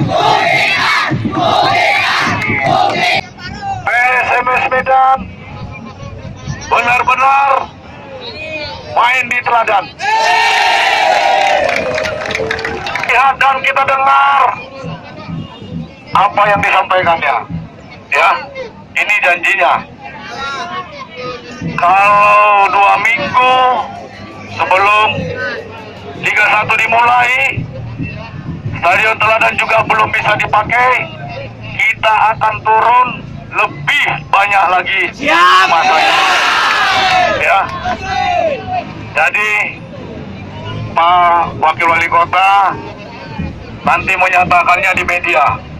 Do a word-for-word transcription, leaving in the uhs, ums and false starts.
P S M S Medan benar-benar main di teladan. Lihat dan kita dengar apa yang disampaikannya. Ya, ini janjinya. Kalau dua minggu sebelum Liga satu dimulai, Stadion Teladan juga belum bisa dipakai, kita akan turun lebih banyak lagi masanya. Ya. Jadi Pak Wakil Wali Kota nanti menyatakannya di media.